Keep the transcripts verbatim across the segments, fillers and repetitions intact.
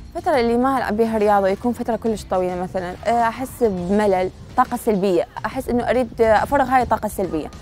الفترة اللي ما ألعب بيها رياضة يكون فترة كلش طويلة مثلاً، أحس بملل، طاقة سلبية، أحس إنه أريد أفرغ هاي الطاقة السلبية.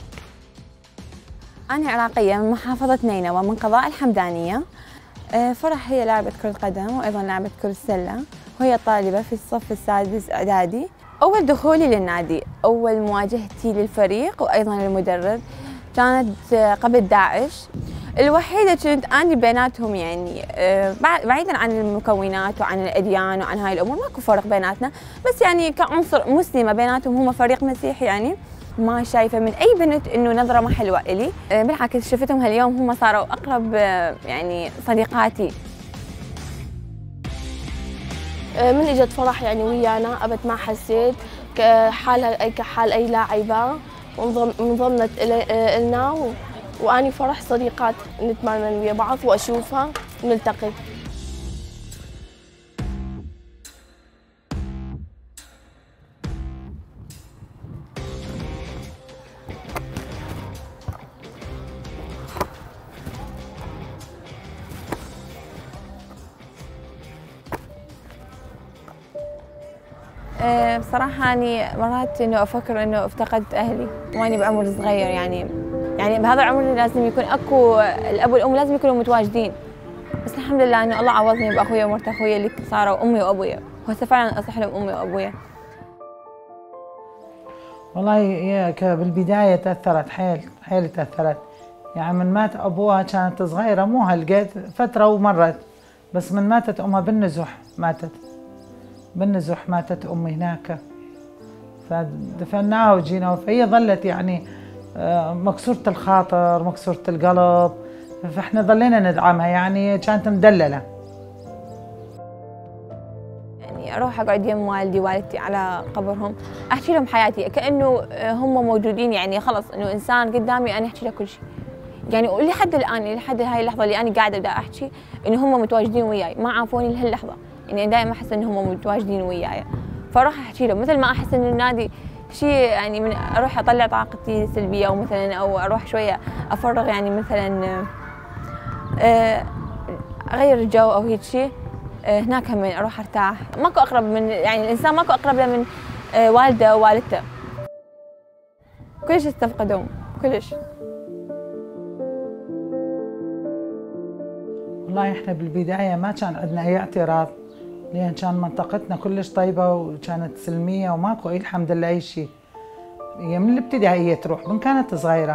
أنا عراقية من محافظة نينوى من قضاء الحمدانية. فرح هي لاعبة كرة قدم وأيضاً لاعبة كرة سلة، وهي طالبة في الصف السادس إعدادي. أول دخولي للنادي، أول مواجهتي للفريق وأيضاً للمدرب كانت قبل داعش. الوحيدة كنت أنا بيناتهم، يعني بعيداً عن المكونات وعن الأديان وعن هاي الأمور ماكو فرق بيناتنا، بس يعني كعنصر مسلمة بيناتهم، هم فريق مسيحي، يعني ما شايفة من أي بنت إنه نظرة ما حلوة إلي، بالعكس شفتهم هاليوم هم صاروا أقرب يعني صديقاتي. من اجت فرح يعني ويانا أبد ما حسيت كحالها كحال أي لاعبة، وانضمت إلنا، وأني فرح صديقات نتمرن ويا بعض وأشوفها ونلتقي. بصراحة أني مرات إنه أفكر إنه افتقدت أهلي وأني بعمر صغير، يعني يعني بهذا العمر لازم يكون أكو الأب والأم لازم يكونوا متواجدين، بس الحمد لله إنه الله عوضني بأخويا ومرت أخويا اللي صاروا أمي وأبويا، وهسه فعلاً أصح لهم أمي وأبويا. والله هي بالبداية تأثرت حيل حيل تأثرت، يعني من مات أبوها كانت صغيرة مو هالقد فترة ومرت، بس من ماتت أمها بالنزح ماتت بالنزح ماتت أمي هناك، فدفناها وجينا، فهي ظلت يعني مكسورة الخاطر مكسورة القلب، فاحنا ظلينا ندعمها، يعني كانت مدللة. يعني أروح أقعد يم والدي والدتي على قبرهم، أحكي لهم حياتي كأنه هم موجودين، يعني خلص إنه إنسان قدامي أنا أحكي له كل شيء، يعني ولحد الآن لحد هاي اللحظة اللي أنا قاعدة بدي أحكي إنه هم متواجدين وياي، ما عافوني لهاللحظة، يعني دائما أحس إن هم متواجدين وياي، فأروح أحكي لهم مثل ما أحس إن النادي شيء، يعني من أروح أطلع طاقتي السلبية، أو مثلا أو أروح شوية أفرغ، يعني مثلا أغير الجو أو هيك شيء، هناك هم أروح أرتاح. ماكو أقرب من، يعني الإنسان ماكو أقرب له من والده ووالدته، كلش استفقدهم كلش. والله احنا بالبداية ما كان عندنا أي اعتراض، لأن كان منطقتنا كلش طيبة وكانت سلمية وماكو أي الحمد لله أي شيء. هي من الابتدائية تروح من كانت صغيرة،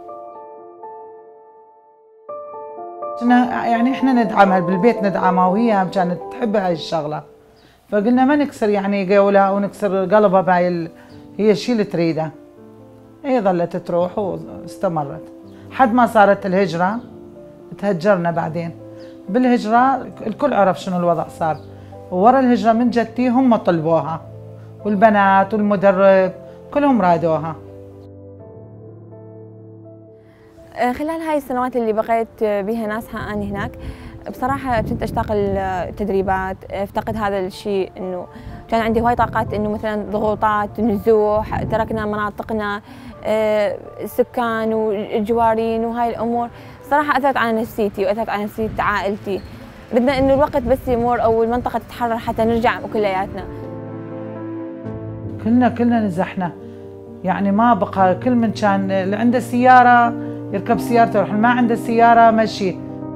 كنا يعني احنا ندعمها بالبيت، ندعمها وهي كانت تحب هاي الشغلة، فقلنا ما نكسر يعني قولها ونكسر قلبها بهاي ال... هي الشيء اللي تريده. هي ظلت تروح واستمرت حد ما صارت الهجرة، تهجرنا بعدين. بالهجرة الكل عرف شنو الوضع صار، وورا الهجرة من جدتي هم طلبوها، والبنات والمدرب كلهم رادوها. خلال هاي السنوات اللي بقيت بها ناسها أنا هناك، بصراحة كنت أشتاق التدريبات، افتقد هذا الشيء، إنه كان عندي هواي طاقات، إنه مثلا ضغوطات نزوح، تركنا مناطقنا، السكان والجوارين وهاي الأمور، صراحة أثرت على نفسيتي وأثرت على نفسية عائلتي. بدنا إنه الوقت بس يمر أو المنطقة تتحرر حتى نرجع كلياتنا. كلنا كلنا نزحنا، يعني ما بقى، كل من كان اللي عنده سيارة يركب سيارته يروح، ما عنده سيارة مشي.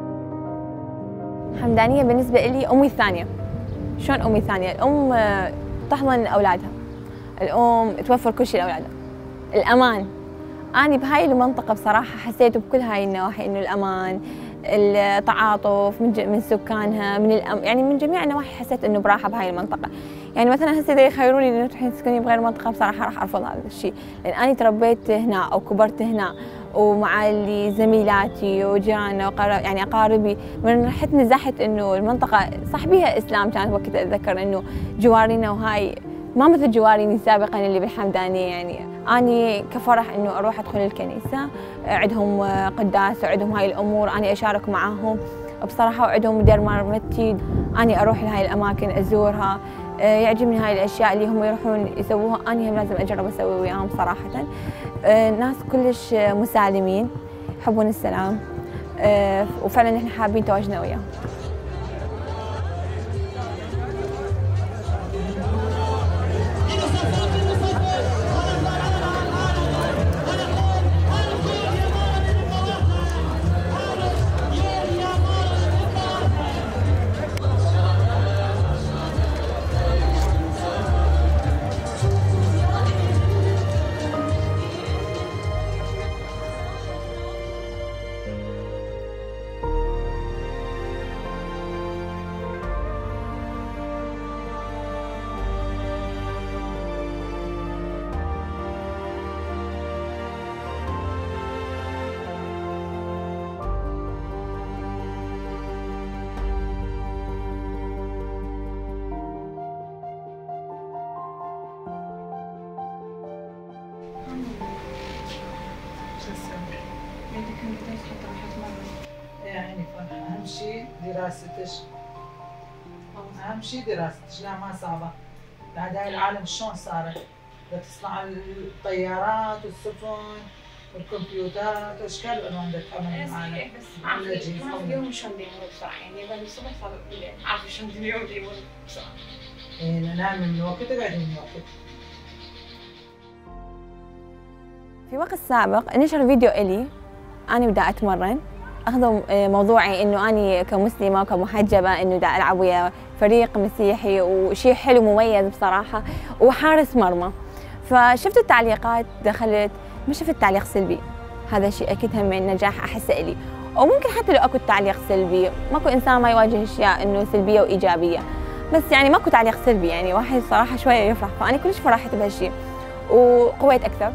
حمدانية بالنسبة لي أمي الثانية. شلون أمي الثانية؟ الأم تحضن أولادها، الأم توفر كل شيء لأولادها، الأمان. أنا بهاي المنطقة بصراحة حسيت بكل هاي النواحي، إنه الأمان، التعاطف من من سكانها، من الأم يعني من جميع النواحي، حسيت إنه براحة بهاي المنطقة. يعني مثلا هسه إذا يخيروني إنه تروحين تسكنين بغير منطقة، بصراحة راح أرفض هذا الشيء، لأن أنا تربيت هنا أو كبرت هنا، ومع اللي زميلاتي وجيراننا يعني أقاربي، من رحت نزحت إنه المنطقة صح بيها إسلام، كانت وقت أتذكر إنه جوارينا وهاي ما مثل جواريني سابقا اللي بالحمدانية. يعني أني كفرح إنه أروح أدخل الكنيسة، عندهم قداس وعندهم هاي الأمور، أني أشارك معاهم بصراحة، وعندهم دير مرمتي، أني أروح لهاي الأماكن أزورها، يعجبني هاي الأشياء اللي هم يروحون يسووها، أني هم لازم أجرب أسوي وياهم صراحة. ناس كلش مسالمين، يحبون السلام، وفعلا نحن حابين تواجدنا وياهم. يعني فرحة أهم شيء دراستش، أهم شيء دراستش. لا ما صعبة، بعد هاي العالم شلون صارت؟ تصنع الطيارات والسفن والكمبيوترات واشكال والوان بدها تعمل معنا. بس عارفه ما في يوم شلون يمر بسرعه، يعني يبغى الصبح صار بالليل، عارفه شلون اليوم يمر بسرعه. ايه ننام من وقت وقاعد من وقت. في وقت سابق نشر فيديو إلي أنا بدي أتمرن، أخذوا موضوعي إنه أنا كمسلمة وكمحجبة إنه بدي ألعب ويا فريق مسيحي وشيء حلو مميز بصراحة وحارس مرمى. فشفت التعليقات دخلت، ما شفت تعليق سلبي، هذا الشيء أكيد هم من نجاح أحسه إلي. وممكن حتى لو أكو تعليق سلبي، ماكو إنسان ما يواجه أشياء إنه سلبية وإيجابية، بس يعني ماكو تعليق سلبي، يعني واحد صراحة شوية يفرح. فأنا كلش فرحت بهالشيء وقويت أكثر.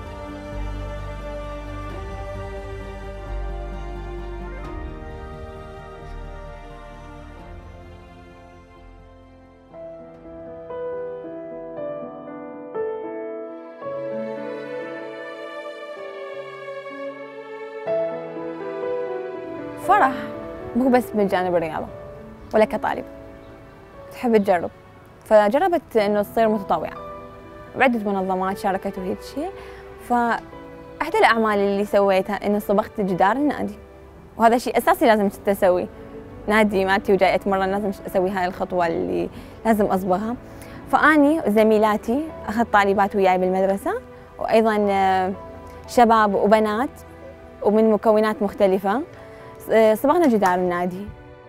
فرح مو بس من جانب الرياضة ولا كطالب، تحب تجرب، فجربت إنه تصير متطوعة بعدة منظمات شاركت وهيك شيء. فأحد الأعمال اللي سويتها إنه صبغت جدار النادي، وهذا شيء أساسي لازم تسوي. نادي مالتي وجاي أتمرن لازم أسوي هاي الخطوة اللي لازم أصبغها. فأني وزميلاتي أخذت طالبات وياي بالمدرسة، وأيضا شباب وبنات ومن مكونات مختلفة صبغنا جدار النادي.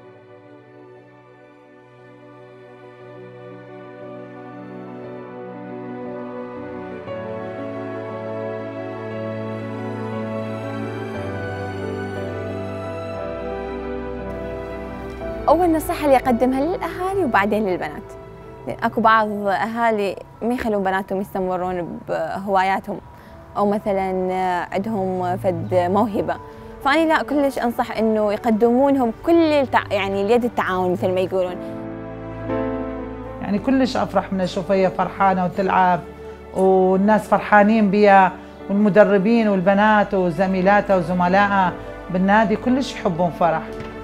أول نصيحة اللي أقدمها للأهالي وبعدين للبنات، أكو بعض أهالي ما يخلون بناتهم يستمرون بهواياتهم أو مثلاً عندهم فد موهبة، فأنا لا كلش أنصح إنه يقدمون لهم كل التع... يعني اليد التعاون مثل ما يقولون. يعني كلش أفرح من أشوفها هي فرحانة وتلعب والناس فرحانين بها، والمدربين والبنات وزميلاتها وزملائها بالنادي كلش يحبون فرح.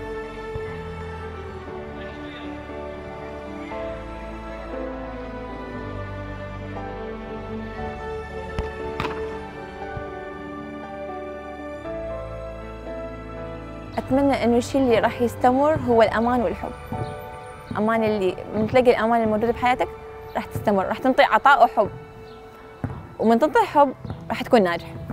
أتمنى إنه الشيء اللي راح يستمر هو الأمان والحب. أمان اللي من تلاقي الأمان الموجود بحياتك راح تستمر، راح تنطي عطاء وحب، ومن تنطي حب راح تكون ناجح.